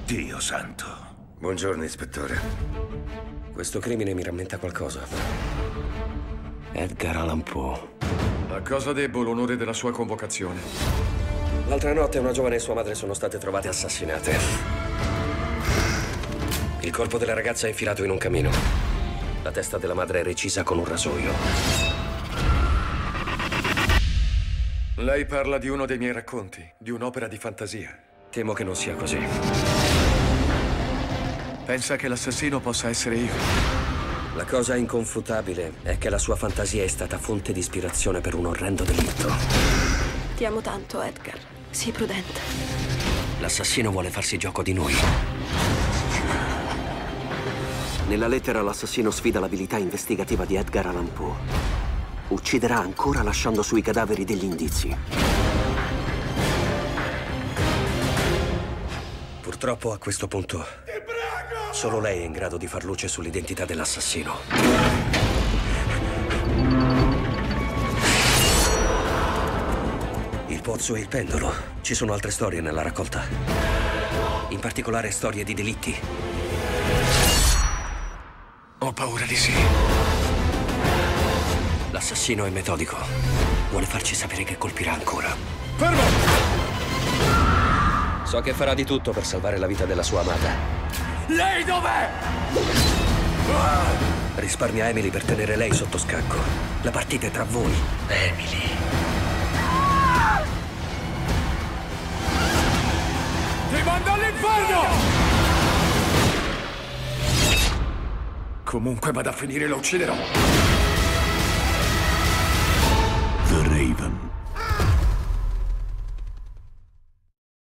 Dio santo. Buongiorno, ispettore. Questo crimine mi rammenta qualcosa. Edgar Allan Poe. A cosa debbo l'onore della sua convocazione? L'altra notte una giovane e sua madre sono state trovate assassinate. Il corpo della ragazza è infilato in un camino. La testa della madre è recisa con un rasoio. Lei parla di uno dei miei racconti, di un'opera di fantasia. Temo che non sia così. Pensa che l'assassino possa essere io? La cosa inconfutabile è che la sua fantasia è stata fonte di ispirazione per un orrendo delitto. Ti amo tanto, Edgar. Sii prudente. L'assassino vuole farsi gioco di noi. Nella lettera l'assassino sfida l'abilità investigativa di Edgar Allan Poe. Ucciderà ancora lasciando sui cadaveri degli indizi. Purtroppo a questo punto solo lei è in grado di far luce sull'identità dell'assassino. Il pozzo e il pendolo. Ci sono altre storie nella raccolta. In particolare storie di delitti. Ho paura di sì. L'assassino è metodico. Vuole farci sapere che colpirà ancora. Fermo! So che farà di tutto per salvare la vita della sua amata. Lei dov'è? Risparmia Emily per tenere lei sotto scacco. La partita è tra voi. Emily. Ti mando all'inferno! Comunque vada a finire, lo ucciderò.